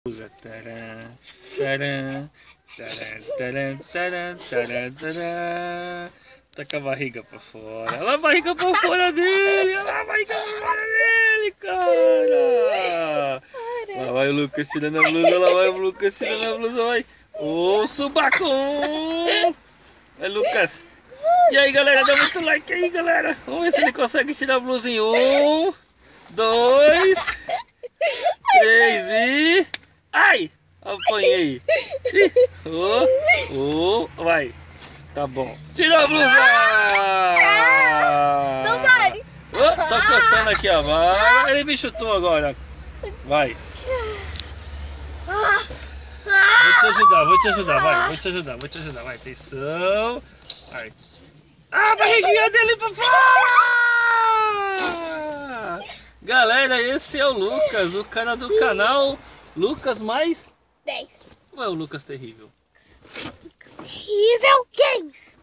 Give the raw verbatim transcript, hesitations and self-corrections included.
Blusa. Taran, taran, taran, taran, taran, taran, taran. Tá com a barriga pra fora. Olha a barriga pra fora dele. Olha a barriga pra fora dele, cara. Lá vai o Lucas tirando a blusa. Lá vai o Lucas tirando a blusa. Vai. Ô, subacão. Vai, Lucas. E aí, galera, dá muito like aí, galera. Vamos ver se ele consegue tirar a blusa em um, dois, três e... Ai! Apanhei. Oh, oh, vai. Tá bom. Tira a blusa! Não vai. Oh, tô coçando aqui a barra. Ele me chutou agora. Vai. Vou te ajudar, vou te ajudar, vai. Vou te ajudar, vou te ajudar. Vai, atenção. Vai. Ah, a barriguinha dele pra fora! Galera, esse é o Lucas, o cara do canal Lucas mais dez. Ou é o Lucas Terrível? Lucas Terrível Games.